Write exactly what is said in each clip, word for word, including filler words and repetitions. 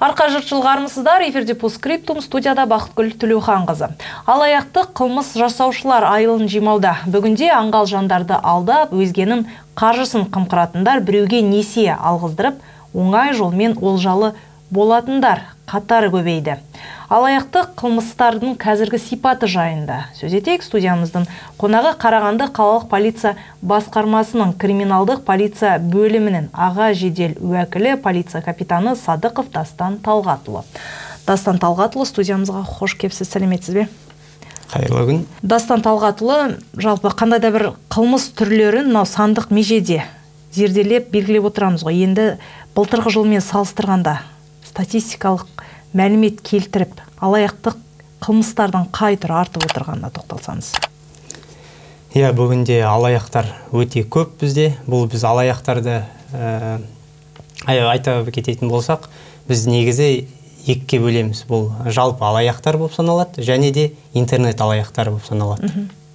Арқа жұртшылық армысыздар, эфирде Постскриптум, студияда Бақытгүл Төлеуханқызы. Алаяқтық қылмыс жасаушылар айылын жимауда. Бүгінде аңғал жандарды алдап, өзгенің қаржысын қымқыратындар біреуге несие алғыздырып, оңай жолмен олжалы болатындар қатары көбейді. Алаяқтық қылмыстардың қазіргі сипаты жайында сөз етейік. Студиямыздың қонағы Қарағанды қалалық полиция басқармасының криминалдық полиция бөлімінің аға жедел уәкілі полиция капитаны Садықов Дастан Талғатұлы. Дастан Талғатұлы, студиямызға қош келіпсіз, сәлеметсіз бе? Қайырлы күн. Дастан Талғатұлы, жалпы қандай да бір қылмыс түрлерін мынау сандық межеде зерделеп белгілеп отырамыз ғой. Енді былтырғы жылмен салыстырғанда статистикалық мәлімет келтіріп, алаяқтық қылмыстардың қай түрі артып отырғанына тоқталсаңыз. Иә, бүгінде алаяқтар өте көп бізде. Бұл біз алаяқтарды ә, айта кететін болсақ, біз негізі екіге бөлеміз. Бұл жалпы алаяқтар болып саналады, және де интернет алаяқтар болып саналады.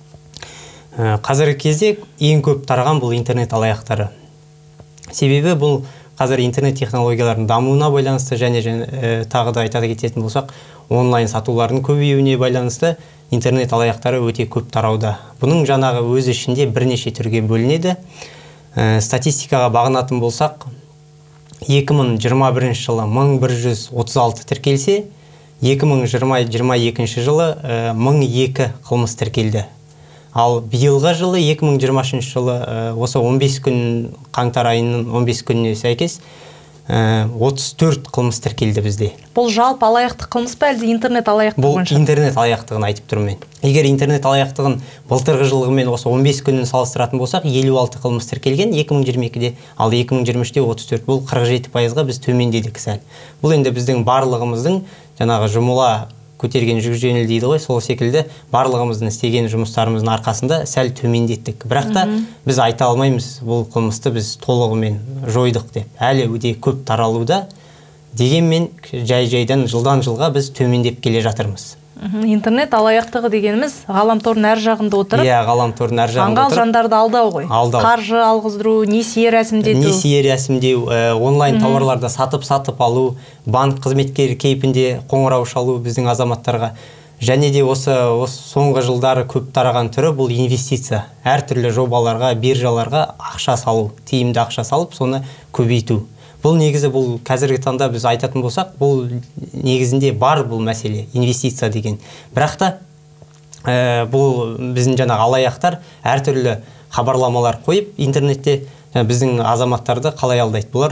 Ә, қазіргі кезде ең көп тараған бұл интернет алаяқтары. Себебі бұл қазір интернет технологияларының дамуына байланысты, және, және ә, тағы да айта кететін болсақ, онлайн сатулардың көбеюіне байланысты интернет алаяқтары өте көп тарауда. Бұның жаңағы өз ішінде бірнеше түрге бөлінеді. Ә, статистикаға бағынатын болсақ, екі мың жиырма бірінші жылы мың бір жүз отыз алты тіркелсе, екі мың жиырма екінші жылы ә, мың екі қылмыс тіркелді. Ал биылғы жылы екі мың жиырма үшінші жылы осы он бес күн, қаңтар айының он бес күніне сәйкес отыз төрт қылмыс тіркелді бізде. Бұл жалпы алаяқтық қылмыс па, әлде интернет алаяқтығы бойынша? Бұл интернет алаяқтығын айтып тұрмын мен. Егер интернет алаяқтығын былтырғы жылғымен осы он бес күнін салыстыратын болсақ, елу алты қылмыс тіркелген екі мың жиырма екіде, ал екі мың жиырма үште отыз төрт. Бұл қырық жеті пайызға біз төмендедік сәл. Бұл енді біздің барлығымыздың жаңағы жұмыла көтерген жүк жеңіл дейді ғой, сол секілді барлығымыздың істеген жұмыстарымыздың арқасында сәл төмендеттік. Бірақ та біз айта алмаймыз, бұл қылмысты біз толығымен жойдық деп. Әлі өте көп таралуда, дегенмен жай-жайдан жылдан жылға біз төмендеп келе жатырмыз. Интернет алаяқтығы дегеніміз ғаламтордың әр жағында отырып, иә, ғаламтордың әр жағында аңғал жандарды алдау ғой. Алдау. Қаржы алғыздыру, несие рәсімдету. Несие рәсімдеу, онлайн тауарларды сатып-сатып алу, банк қызметкері кейпінде қоңырау шалу біздің азаматтарға. Және де осы, осы соңғы жылдары көп тараған түрі бұл инвестиция. Әртүрлі жобаларға, биржаларға ақша салу, тиімді ақша салып, соны көбейту. Бұл негізі, бұл қазіргі таңда біз айтатын болсақ, бұл негізінде бар бұл мәселе, инвестиция деген. Бірақ та ә, бұл біздің жаңағы алаяқтар әртүрлі хабарламалар қойып интернетте біздің азаматтарды қалай алдайды. Бұлар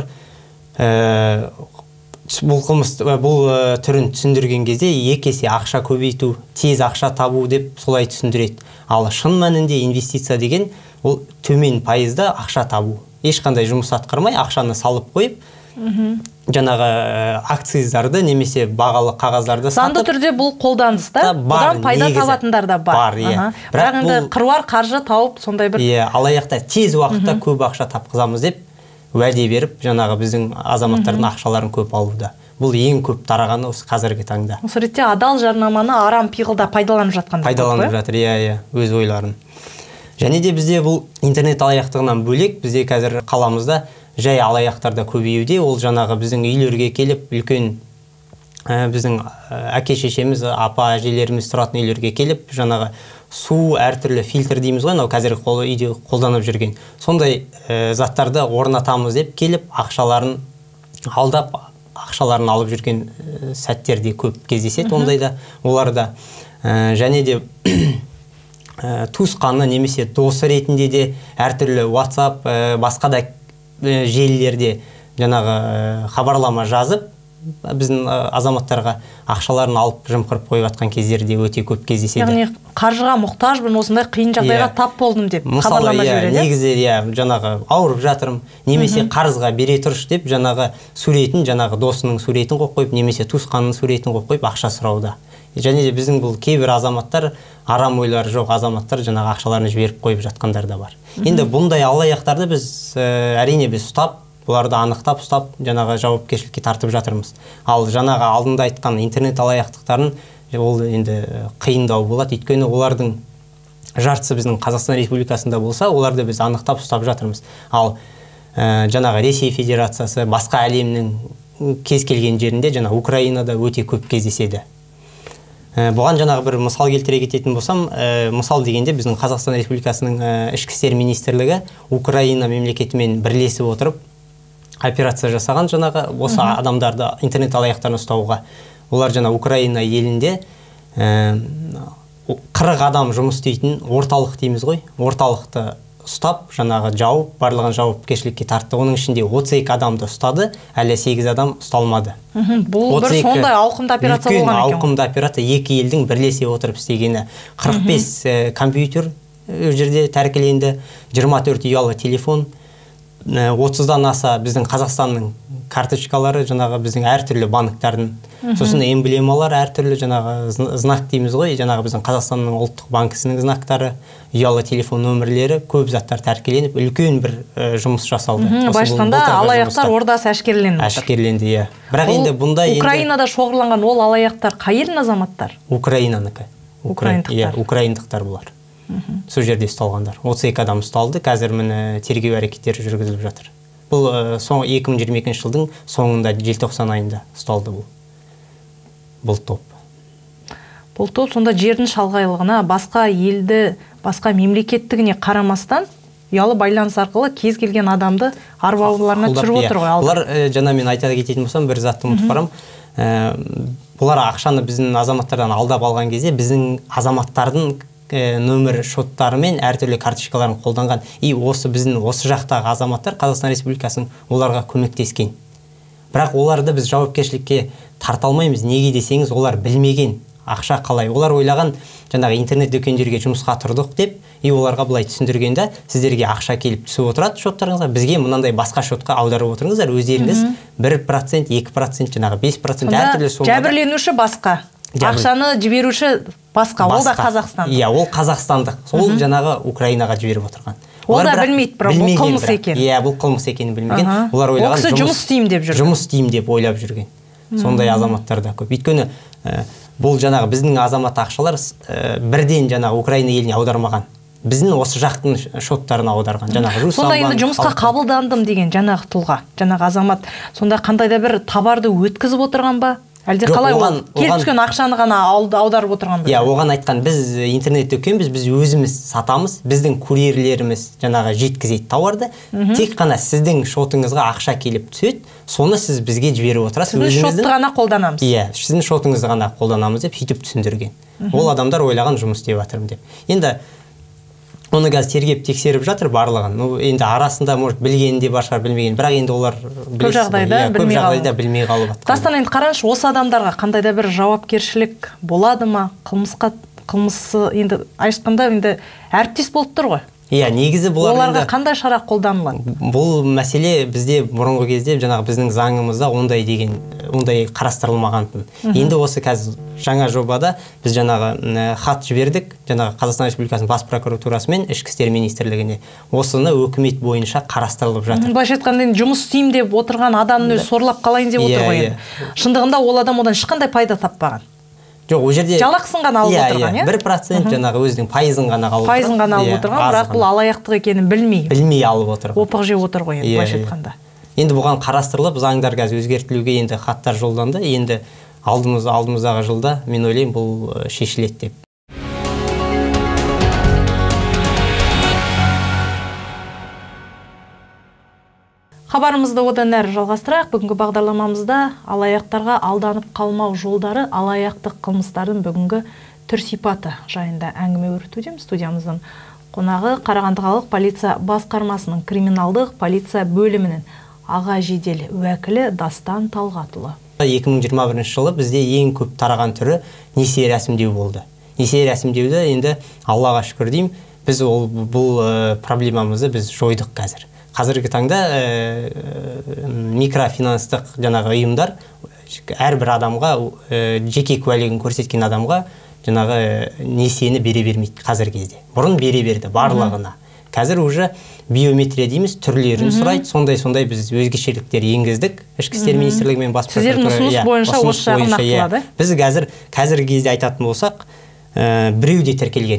ә, бұл қылмыс, бұл түрін түсіндірген кезде екі есе ақша көбейту, тез ақша табу деп солай түсіндіреді. Ал шын мәнінде инвестиция деген ол төмен пайызда ақша табу. Ешқандай жұмыс атқармай, ақшаны салып қойып, жаңағы акциздарды немесе бағалы қағаздарды сатып. Заңды түрде бұл қолданыста, бұдан пайда табатындар да бар. Бар, иә. Бірақ енді қыруар қаржы тауып, сондай бір. Иә, алаяқтар тез уақытта көп ақша тапқызамыз деп уәде беріп, жаңағы біздің азаматтардың ақшаларын көп алуда. Бұл ең көп тарағаны осы қазіргі таңда. Осы ретте адал жарнаманы арам пиғылда пайдаланып жатқан. Пайдаланып жатыр, иә, иә, өз ойларын. Және де бізде бұл интернет алаяқтығынан бөлек, бізде қазір қаламызда жай алаяқтарда көбеюде. Ол жаңағы біздің үйлерге келіп, үлкен ә, біздің әке-шешеміз, апа-әжелеріміз тұратын үйлерге келіп, жаңағы су, әртүрлі фильтр дейміз ғой, анау қазіргі қол, үйде қолданып жүрген. Сондай ә, заттарды орнатамыз деп келіп, ақшаларын алдап, ақшаларын алып жүрген ә, сәттерде көп кездеседі, ондайда, оларда. Ә, және де туысқаны немесе досы ретінде де әртүрлі WhatsApp, басқа да желілерде жаңағы хабарлама жазып, біздің азаматтарға ақшаларын алып жымқырып қойып жатқан кездерде өте көп кездеседі. Яғни қаржыға мұқтажбын, осындай қиын жағдайға тап болдым деп хабарлама жібереді. Негізі жаңағы ауырып жатырмын, немесе қарызға бере тұрыш деп жаңағы суретін, жаңағы досының суретін қойып қойып, немесе туысқанның суретін қойып қойып ақша сұрауда. Және де біздің бұл кейбір азаматтар, арам ойлары жоқ азаматтар жаңағы ақшаларын жіберіп қойып жатқандар да бар. Енді бұндай алаяқтарды біз әрине біз ұстап, бұларды анықтап ұстап, жаңағы жауапкершілікке тартып жатырмыз. Ал жаңағы алдында айтқан интернет алаяқтықтарын ол енді қиындау болады, өйткені олардың жартысы біздің Қазақстан Республикасында болса, оларды біз анықтап ұстап жатырмыз. Ал ә, жаңағы Ресей Федерациясы, басқа әлемнің кез келген жерінде жаңа Украинада өте көп кездеседі. Бұған жаңағы бір мысал келтіре кететін болсам, мысал дегенде біздің Қазақстан Республикасының ішкі істер министрлігі Украина мемлекетімен бірлесіп отырып операция жасаған жаңағы осы адамдарды интернет алаяқтарын ұстауға. Олар жаңа Украина елінде қырық адам жұмыс істейтін орталық дейміз ғой, орталықты ұстап, жаңағы жауып, барлығын жауапкершілікке тартты. Оның ішінде отыз екі адамды ұстады, әлі сегіз адам ұсталмады. Бұл бір сондай ауқымды операция болған екен. Үлкен ауқымды операция, екі елдің бірлесе отырып істегені. қырық бес компьютер жерде тәркіленді, жиырма төрт ұялы телефон, отыздан аса біздің Қазақстанның карточкалары, жаңағы біздің әртүрлі банктердің, сосын эмблемалар әртүрлі, жаңағы знак дейміз ғой, жаңағы біздің Қазақстанның ұлттық банкісінің знактары, ұялы телефон нөмірлері, көп заттар тәркіленіп, үлкен бір жұмыс жасалды. Башқанда алаяқтар ордасы әшкерленді. Әшкерленді, иә. Бірақ енді бұнда енді Украинада шоғырланған ол алаяқтар қай елдің азаматтар? Украинаныкі. Украиндықтар. Украиндықтар бұлар. Сол жерде ұсталғандар. отыз екі адам ұсталды, қазір міне тергеу әрекеттері жүргізіліп жатыр. Бұл екі мың жиырма екінші жылдың соңында, желтоқсан айында ұсталды бұл. Бұл топ. Бұл топ сонда жердің шалғайлығына, басқа елді, басқа мемлекеттігіне қарамастан, ұялы байланыс арқылы кез келген адамды арбауларына түсіріп отыр ғой. Бұлар жаңа мен айта кететін болсам, бір затты ұмытып барам. Бұлар ақшаны біздің азаматтардан алдап алған кезде, біздің азаматтардың нөмір шоттары мен әртүрлі карточкаларын қолданған. И осы біздің осы жақтағы азаматтар Қазақстан Республикасының оларға көмектескен. Бірақ оларды біз жауапкершілікке тарта алмаймыз. Неге десеңіз, олар білмеген ақша қалай. Олар ойлаған, жаңағы интернет дүкендерге жұмысқа тұрдық деп, и оларға былай түсіндіргенде, сіздерге ақша келіп түсіп отырады шоттарыңызға, бізге мынандай басқа шотқа аударып отырыңыздар, өздеріңіз бір процент, екі процент, жаңағы бес процент әртүрлі сомада. Жәбірленуші басқа, ақшаны жіберуші басқа, ол да Қазақстан. Иә, ол қазақстандық. Ол жаңағы Украинаға жіберіп отырған. Ол да білмейді, бірақ бұл қылмыс екен. Иә, бұл қылмыс екенін білмеген. Олар ойлаған, ол кісі жұмыс істеймін деп жүрген. Жұмыс істеймін деп ойлап жүрген. Сондай азаматтар да көп. Өйткені бұл жаңағы біздің азамат ақшалар бірден жаңағы Украина еліне аудармаған. Біздің осы жақтың шоттарына аударған. Сонда енді жұмысқа қабылдандым деген жаңағы тұлға, жаңағы азамат, сонда қандай да бір табарды өткізіп отырған ба? Әлде қалай ол келіп түскен ақшаны ғана аударып отырған ба? Иә, оған айтқан, біз интернет дүкенбіз, біз өзіміз сатамыз, біздің курьерлеріміз жаңағы жеткізеді тауарды, тек қана сіздің шотыңызға ақша келіп түседі, соны сіз бізге жіберіп отырасыз. Сіздің шотты ғана қолданамыз. Иә, сіздің шотыңызды ғана қолданамыз деп сөйтіп түсіндірген. Ол адамдар ойлаған, жұмыс істеп жатырмын деп. Енді оны қазір тергеп тексеріп жатыр барлығын. Енді арасында может білгені де бар шығар, білмеген. Бірақ енді олар көп жағдайда білмей қалып жатқан. Дастан, енді қараңызшы, осы адамдарға қандай да бір жауапкершілік болады ма? Қылмысқа қылмысы енді айтқанда енді әріптес болып тұр ғой. Иә, негізі бұлар оларға қандай шара қолданылады? Бұл мәселе бізде бұрынғы кезде жаңағы біздің заңымызда ондай деген ондай қарастырылмаған. Енді осы қазір жаңа жобада біз жаңағы хат жібердік, жаңағы Қазақстан Республикасының бас прокуратурасы мен ішкі істер министрлігіне. Осыны үкімет бойынша қарастырылып жатыр. Былайша айтқанда жұмыс істеймін деп отырған адамның өзі сорлап қалайын деп отыр ғой. Шындығында ол адам одан ешқандай пайда таппаған. Жоқ, ол жерде жалақысын ғана алып отырған, иә? бір процент жаңағы өзінің пайызын ғана алып отырған. Пайызын ғана алып отырған, бірақ бұл алаяқтық екенін білмей. Білмей алып отырған. Опық жеп отыр ғой енді, былайша айтқанда. Енді бұған қарастырылып, заңдар қазір өзгертілуге енді хаттар жолданды. Енді алдымыз алдымыздағы жылда мен ойлаймын бұл шешіледі деп. Хабарымызды одан әрі жалғастырайық. Бүгінгі бағдарламамызда алаяқтарға алданып қалмау жолдары, алаяқтық қылмыстардың бүгінгі түр сипаты жайында әңгіме өрбітудеміз. Студиямыздың қонағы Қарағанды қалалық полиция басқармасының криминалдық полиция бөлімінің аға жедел уәкілі Дастан Талғатұлы. екі мың жиырма бірінші жылы бізде ең көп тараған түрі несие рәсімдеу болды. Несие рәсімдеуді енді Аллаға шүкір деймін, біз ол бұл проблемамызды біз жойдық қазір. Қазіргі таңда микрофинанстық жаңағы ұйымдар әрбір адамға, жеке куәлігін көрсеткен адамға жаңағы несиені бере бермейді қазір кезде. Бұрын бере берді барлығына. Қазір уже биометрия дейміз, түрлерін сұрайды. Сондай-сондай біз өзгешеліктер енгіздік. Ішкі істер министрлігімен бас прокуратура. Сіздердің ұсыныс бойынша осы жағын нақтылады. Біз қазір қазіргі кезде айтатын болсақ, біреу де тіркелген жоқ.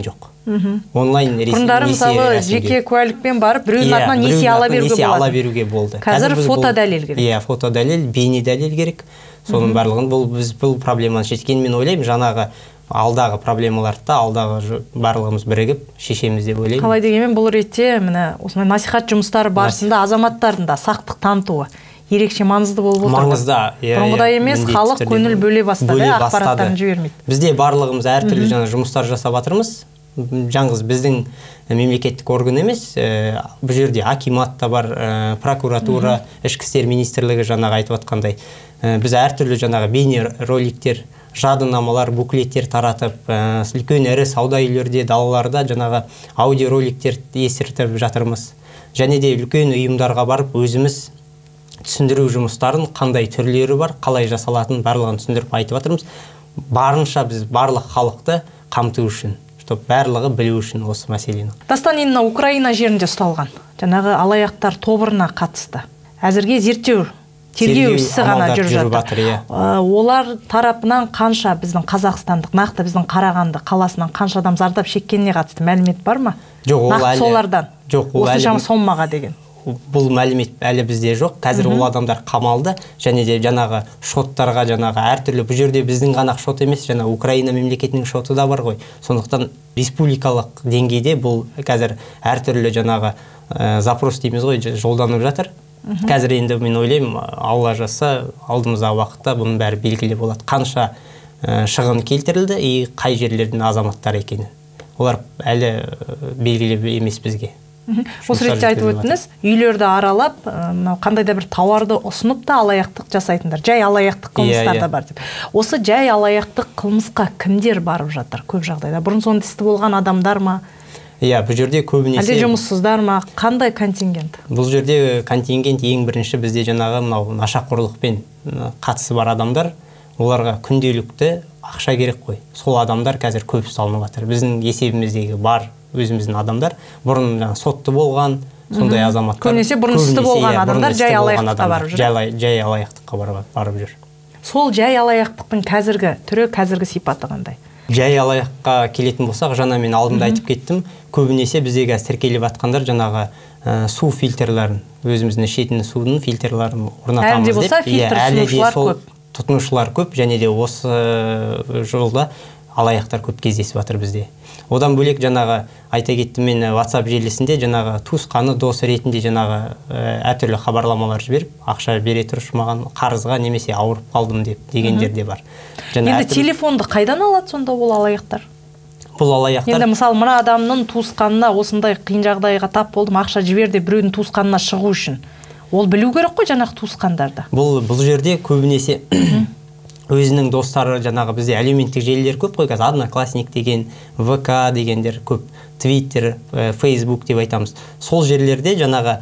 онлайн бұрындары мысалы жеке куәлікпен барып біреудің атынан несие ала беруге болады. ала беруге болды. Қазір фотодәлел керек. Иә, фотодәлел, бейнедәлел керек. Соның барлығын бұл біз бұл проблеманы шешкен, мен ойлаймын, жаңағы алдағы проблемаларды да алдағы барлығымыз бірігіп шешеміз деп ойлаймын. Қалай дегенмен бұл ретте міне осындай насихат жұмыстары барысында азаматтардың да сақтық танытуы ерекше маңызды болып отыр. Маңызды. Бұрынғыдай емес, халық көңіл бөле бастады, ақпараттарын жібермейді. Бізде барлығымыз әртүрлі жаңа жұмыстар жасап жатырмыз. Жаңғыз біздің мемлекеттік орган емес, бұл жерде акимат та бар, прокуратура, ішкі істер министрлігі жаңағы айтып жатқандай. Біз әртүрлі жаңағы бейне роликтер, жадынамалар, буклеттер таратып, үлкен ірі сауда үйлерде, далаларда жаңағы аудиороликтер естіртіп жатырмыз. Және де үлкен ұйымдарға барып өзіміз түсіндіру жұмыстарын, қандай түрлері бар, қалай жасалатын барлығын түсіндіріп айтып жатырмыз. Барынша біз барлық халықты қамту үшін, чтобы барлығы білу үшін осы мәселені. Дастан, енді Украина жерінде ұсталған жаңағы алаяқтар тобырына қатысты әзірге зерттеу, тергеу ісі ғана жүріп жатыр. Олар тарапынан қанша біздің қазақстандық, нақты біздің Қарағанды қаласынан қанша адам зардап шеккеніне қатысты мәлімет бар ма? Жоқ, ол әлі. Солардан. Жоқ, ол әлі. Осы жаңа сомаға деген. Бұл мәлімет әлі бізде жоқ. Қазір ол адамдар қамалды, және де жаңағы шоттарға, жаңағы әртүрлі, бұл жерде біздің ғана шот емес, жаңа Украина мемлекетінің шоты да бар ғой. Сондықтан республикалық деңгейде бұл қазір әртүрлі жаңағы запрос дейміз ғой, жолданып жатыр. Қазір енді мен ойлаймын, Алла жазса, алдымыздағы уақытта бұның бәрі белгілі болады. Қанша шығын келтірілді, и қай жерлердің азаматтар екені. Олар әлі белгілі емес бізге. Осы ретте айтып өттіңіз, үйлерді аралап, қандай да бір тауарды ұсынып та алаяқтық жасайтындар. Жай алаяқтық қылмыстар да бар деп. Осы жай алаяқтық қылмысқа кімдер барып жатыр көп жағдайда? Бұрын соңды істі болған адамдар ма? Иә, бұл жерде көбінесе... Әлде жұмыссыздар ма? Қандай контингент? Бұл жерде контингент ең бірінші бізде жаңағы мынау нашақорлықпен қатысы бар адамдар, оларға күнделікті ақша керек қой. Сол адамдар қазір көп ұсталынып жатыр. Біздің есебіміздегі бар өзіміздің адамдар, бұрын сотты болған, сондай азаматтар. Көбінесе бұрын істі болған адамдар жай алаяқтыққа барып жүр. Жай алаяқтыққа барып жүр. Сол жай алаяқтықтың қазіргі түрі, қазіргі сипаты қандай? Жай алаяққа келетін болсақ, жаңа мен алдымда айтып кеттім, көбінесе біздегі тіркеліп жатқандар жаңағы су фильтрларын, өзіміздің ішетін судың фильтрларын орнатамыз деп. Әлде болса фильтр тұтынушылар көп. Тұтынушылар көп, және де осы жолда алаяқтар көп кездесіп жатыр бізде. Одан бөлек жаңағы айта кеттім, мен WhatsApp желісінде жаңағы туысқаны, дос ретінде жаңағы әртүрлі хабарламалар жіберіп, ақша бере тұрыш маған қарызға немесе ауырып қалдым деп дегендер де бар. Енді телефонды қайдан алады сонда ол алаяқтар? Бұл алаяқтар. Енді мысалы мына адамның туысқанына осындай қиын жағдайға тап болдым, ақша жібер деп біреудің туысқанына шығу үшін. Ол білу керек қой жаңағы туысқандарды. Бұл бұл жерде көбінесе өзінің достары, жаңағы бізде әлеуметтік желілер көп қой, қазір Одноклассник деген, ВК дегендер көп, Твиттер, Фейсбук деп айтамыз. Сол жерлерде жаңағы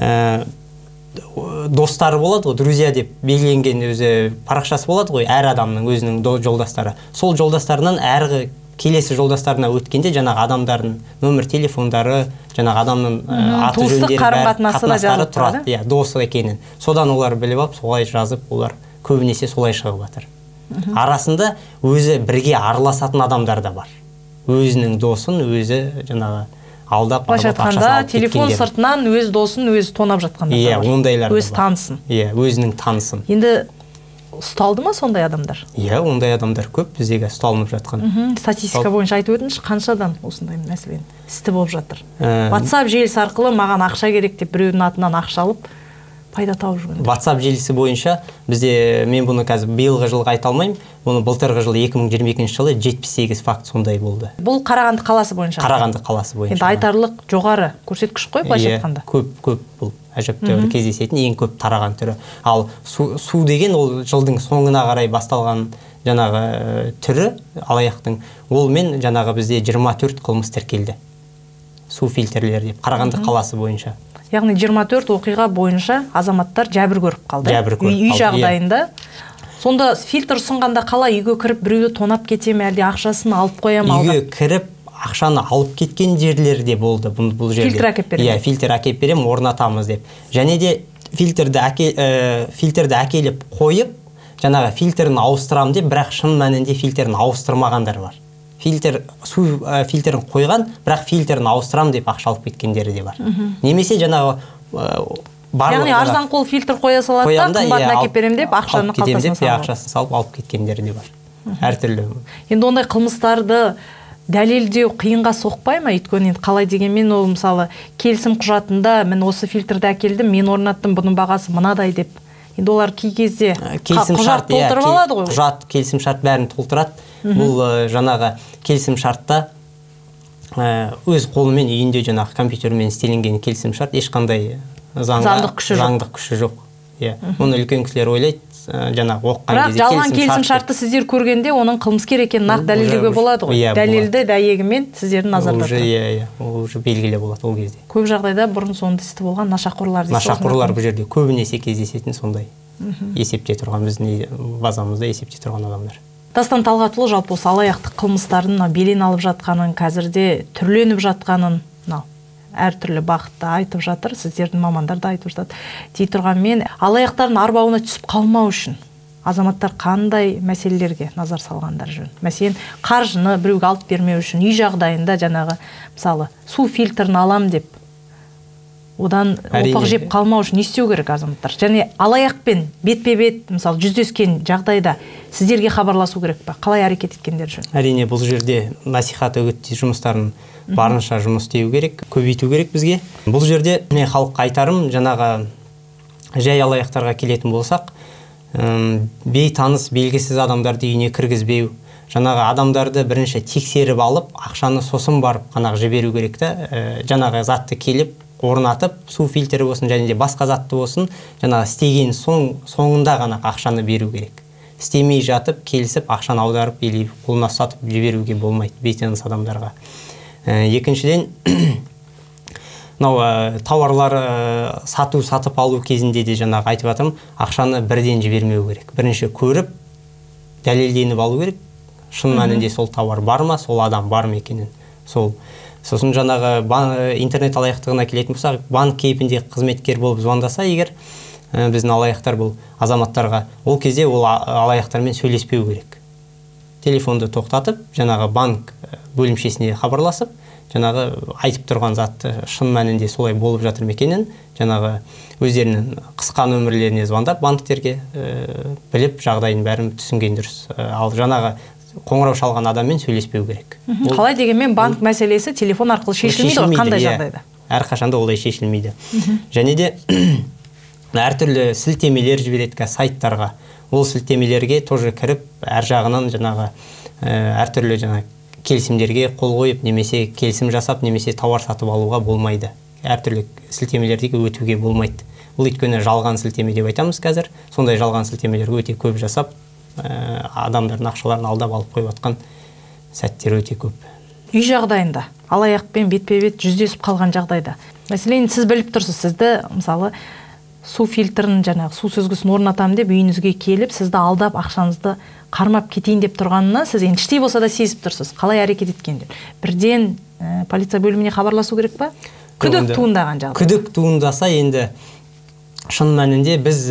достары болады ғой, друзья деп белгіленген өзі парақшасы болады ғой, әр адамның өзінің жолдастары. Сол жолдастарынан әргі келесі жолдастарына өткенде жаңағы адамдардың нөмір телефондары, жаңағы адамның аты жөндері қатынастары тұрады, иә, досы екенін. Содан олар біліп алып, солай жазып, олар көбінесе солай шығып жатыр. Арасында өзі бірге араласатын адамдар да бар. Өзінің досын өзі жаңағы алдап ақшасын алып кеткендер. Телефон сыртынан өз досын өзі тонап жатқандар да бар. Иә, ондайлар да бар. Өз танысын. Иә, өзінің танысын. Енді ұсталды ма сондай адамдар? Иә, ондай адамдар көп біздегі ұсталынып жатқан. Статистика бойынша айтып өтіңізші, қаншадан осындай мәселен істі болып жатыр? WhatsApp желісі арқылы маған ақша керек деп біреудің атынан ақша алып пайда тауып жүрген. WhatsApp желісі бойынша бізде, мен бұны қазір биылғы жылға айта алмаймын, бұны былтырғы жылы екі мың жиырма екінші жылы жетпіс сегіз факт сондай болды. Бұл Қарағанды қаласы бойынша. Қарағанды қаласы бойынша. Енді айтарлық жоғары көрсеткіш қой былайша айтқанда. Көп, көп бұл әжептәуір кездесетін ең көп тараған түрі. Ал су, су деген ол жылдың соңына қарай басталған жаңағы түрі алаяқтың. Ол мен жаңағы бізде жиырма төрт қылмыс тіркелді. Су фильтрлері деп Қарағанды қаласы бойынша. Яғни жиырма төрт оқиға бойынша азаматтар жәбір көріп қалды. Жәбір көріп қалды. Үй жағдайында. Сонда фильтр ұсынғанда қалай, үйге кіріп біреуді тонап кете ме, әлде ақшасын алып қоя ма? Үйге кіріп ақшаны алып кеткен жерлер де болды бұл, бұл жерде. Фильтр әкеп беремін. Иә, фильтр әкеп беремін, орнатамыз деп. Және де фильтрді әке, ә, фильтрді әкеліп қойып, жаңағы фильтрін ауыстырам деп, бірақ шын мәнінде фильтрін ауыстырмағандар бар. фильтр су фильтрін қойған, бірақ фильтрін ауыстырам деп ақша алып кеткендері де бар. Немесе жаңағы яғни арзан қол фильтр қоя салады да, қымбатын әкеп берем деп ақшаны қалтасына салып, ақшасын салып алып кеткендері де бар. Әртүрлі. Енді ондай қылмыстарды дәлелдеу қиынға соқпай ма? Өйткені енді қалай дегенмен ол мысалы келісім құжатында мен осы фильтрді әкелдім, мен орнаттым, бұның бағасы мынадай деп. Енді олар кей кезде құжат толтырып алады ғой. Құжат, келісім шарт бәрін толтырады. Бұл жаңағы келісім шартта өз қолымен үйінде жаңағы компьютермен істелінген келісім шарт, ешқандай заңдық күші жоқ. Оны үлкен кісілер ойлайды, жаңағы оққан кезде жалған келісім шартты сіздер көргенде оның қылмыскер екенін нақ дәлелдеуге болады ғой. Дәлелді дәйегімен сіздердің назарда тұрады. Ол уже белгілі болады ол кезде. Көп жағдайда бұрын соңды істі болған нашақорлар дейсіз. Нашақорлар бұл жерде көбінесе кездесетін сондай есепте тұрған, біздің базамызда есепте тұрған адамдар. Дастан Талғатұлы, жалпы осы алаяқтық қылмыстарын белең алып жатқанын, қазірде түрленіп жатқанын әртүрлі бағытта айтып жатыр, сіздердің мамандар да айтып жатады. Дей тұрғанмен, алаяқтардың арбауына түсіп қалмау үшін азаматтар қандай мәселелерге назар салғандар жөн? Мәселен, қаржыны біреуге алып бермеу үшін үй жағдайында жаңағы, мысалы, су фильтрін алам деп, одан опық жеп қалмау үшін не істеу керек азаматтар? Және алаяқпен бетпе-бет, мысалы, жүздескен жағдайда сіздерге хабарласу керек па? Қалай әрекет еткендер жөн? Әрине, бұл жерде насихат үгіт жұмыстарын барынша жұмыс істеу керек, көбейту керек бізге. Бұл жерде мен халыққа айтарым, жаңағы жай алаяқтарға келетін болсақ, бейтаныс белгісіз адамдарды үйіне кіргізбеу, жаңағы адамдарды бірінші тексеріп алып, ақшаны сосын барып қана жіберу керек та, жаңағы затты келіп орнатып, су фильтрі болсын, және де басқа затты болсын, жаңағы істеген соңында ғана ақшаны беру керек. Істемей жатып, келісіп, ақшаны аударып, или қолына сатып жіберуге болмайды бейтаныс адамдарға. Екіншіден, тауарлар сату, сатып алу кезінде де жаңағы айтып жатырмын, ақшаны бірден жібермеу керек. Бірінші көріп, дәлелденіп алу керек. Шын мәнінде сол тауар бар ма, сол адам бар ма екенін. Сол Сосын жаңағы интернет алаяқтығына келетін болсақ, банк кейпінде қызметкер болып звондаса егер, біздің алаяқтар бұл азаматтарға, ол кезде ол алаяқтармен сөйлеспеу керек. Телефонды тоқтатып, жаңағы банк бөлімшесіне хабарласып, жаңағы айтып тұрған затты шын мәнінде солай болып жатыр мекенін, жаңағы өздерінің қысқа нөмірлеріне звондап банктерге біліп, жағдайын бәрін түсінген дұрыс. Ал жаңағы қоңырау шалған адаммен сөйлеспеу керек. Қалай дегенмен банк мәселесі телефон арқылы шешілмейді ғой, қандай жағдайда? Әрқашанда олай шешілмейді. Және де әртүрлі сілтемелер жібереді сайттарға. Ол сілтемелерге тоже кіріп, әр жағынан жаңағы әртүрлі жаңағы келісімдерге қол қойып, немесе келісім жасап, немесе тауар сатып алуға болмайды. Әртүрлі сілтемелердегі өтуге болмайды. Бұл өйткені жалған сілтеме деп айтамыз қазір. Сондай жалған сілтемелер өте көп жасап, адамдардың ақшаларын алдап алып қойып жатқан сәттер өте көп. Үй жағдайында, алаяқпен бетпе-бет жүздесіп қалған жағдайда. Мәселен, сіз біліп тұрсыз, сізді, мысалы, су фильтрін, жаңағы су сүзгісін орнатамын деп үйіңізге келіп, сізді алдап, ақшаңызды қармап кетейін деп тұрғанына, сіз енді іштей болса да сезіп тұрсыз. Қалай әрекет еткендер? Бірден полиция бөліміне хабарласу керек па? Күдік туындаған жағдай. Күдік туындаса енді шын мәнінде біз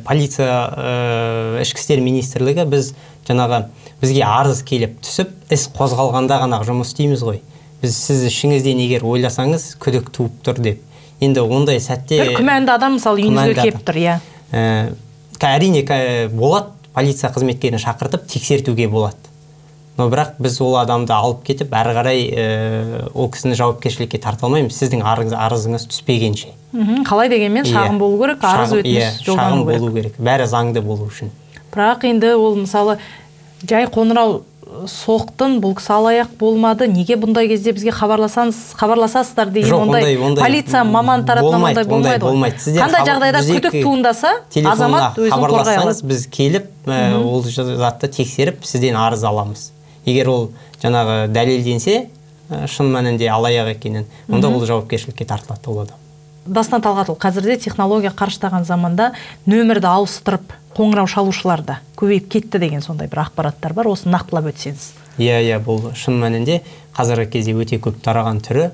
полиция, ішкі істер министрлігі, біз жаңағы бізге арыз келіп түсіп, іс қозғалғанда ғана жұмыс істейміз ғой. Біз сіз ішіңізден егер ойласаңыз, күдік туып тұр деп. Енді ондай сәтте бір күмәнді адам мысалы үйіңізге келіп тұр, иә. Әрине болады, полиция қызметкерін шақыртып тексертуге болады. Но бірақ біз ол адамды алып кетіп, әрі қарай ол кісіні жауапкершілікке тарта алмаймыз, сіздің арызыңыз түспегенше. Қалай дегенмен шағым болу керек, арыз өтініш жолдану керек. Шағым болу керек, бәрі заңды болу үшін. Бірақ енді ол мысалы жай қоңырау соқтын, бұл кісі алаяқ болмады, неге бұндай кезде бізге хабарласасыздар деген ондай полиция маман тарапынан ондай болмайды ғой. Қандай жағдайда күдік туындаса, азамат өзін қорғай алады. Біз келіп, ол затты тексеріп, сізден арыз аламыз. Егер ол жаңағы дәлелденсе, шын мәнінде алаяқ екенін, онда ол жауапкершілікке тартылады ол адам. Дастан Талғатұлы, қазірде технология қарыштаған заманда нөмірді ауыстырып, қоңырау шалушыларда көбейіп кетті деген сондай бір ақпараттар бар, осы нақтылап өтсеңіз. Иә, иә, бұл шын мәнінде қазіргі кезде өте көп тараған түрі.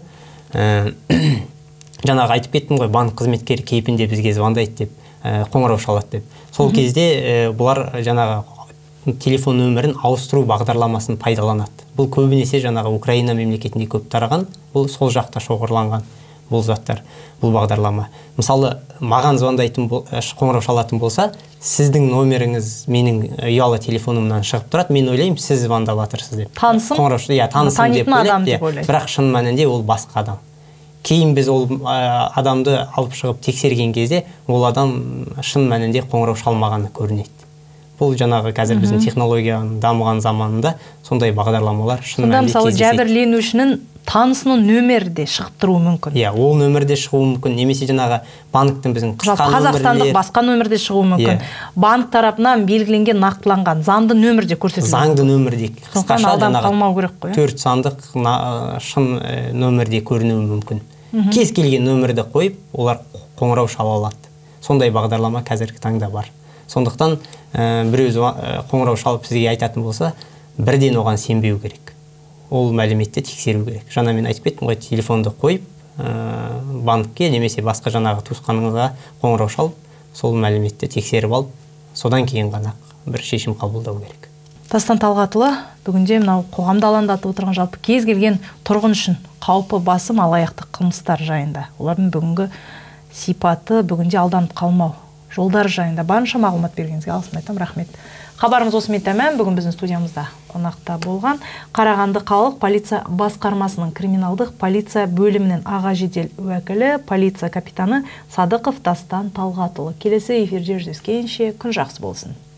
Жаңағы айтып кеттім ғой, банк қызметкері кейпінде бізге звондайды деп, қоңырау шалады деп. Сол кезде бұлар жаңағы телефон нөмірін ауыстыру бағдарламасын пайдаланады. бұл көбінесе жаңағы Украина мемлекетінде көп тараған, бұл сол жақта шоғырланған бұл заттар, бұл бағдарлама. Мысалы, маған звондайтын, қоңырау шалатын болса, сіздің номеріңіз менің ұялы телефонымнан шығып тұрады, мен ойлаймын, сіз звондап жатырсыз деп. Танысым? Иә, танысым деп ойлаймын. Бірақ шын мәнінде ол басқа адам. Кейін біз ол адамды алып шығып тексерген кезде, ол адам шын мәнінде қоңырау шалмағаны көрінеді. Бұл жаңағы қазір біздің технологияның дамыған заманында сондай бағдарламалар шын мәнінде кездеседі. Мысалы, жәбірленушінің танысының нөмірі де шығып тұруы мүмкін. Иә, ол нөмір де шығуы мүмкін. Немесе жаңағы банктың біздің қысқа нөмірлер. Қазақстандық басқа нөмір де шығуы мүмкін. Банк тарапынан белгіленген, нақтыланған заңды нөмір де көрсетіледі. Заңды нөмір де қысқаша жаңағы төрт сандық шын нөмір де көрінуі мүмкін. Кез келген нөмірді қойып, олар қоңырау шала алады. Сондай бағдарлама қазіргі таңда бар. Сондықтан біреу қоңырау шалып сізге айтатын болса, бірден оған сенбеу керек. Ол мәліметті тексеру керек. Жаңа мен айтып кеттім ғой, телефонды қойып, банкке немесе басқа жаңағы туысқаныңызға қоңырау шалып, сол мәліметті тексеріп алып, содан кейін ғана бір шешім қабылдау керек. Дастан Талғатұлы, бүгінде мынау қоғамды алаңдатып отырған жалпы кез келген тұрғын үшін қаупі басым алаяқтық қылмыстар жайында, олардың бүгінгі сипаты, бүгінде алданып қалмау жолдар жайында барынша мағлұмат бергеніңізге алғысымды айтамын, рахмет. Хабарымыз осымен тәмам. Бүгін біздің студиямызда қонақта болған Қарағанды қалалық полиция басқармасының криминалдық полиция бөлімінің аға жедел уәкілі, полиция капитаны Садықов Дастан Талғатұлы. Келесі эфирде жүздескенше күн жақсы болсын.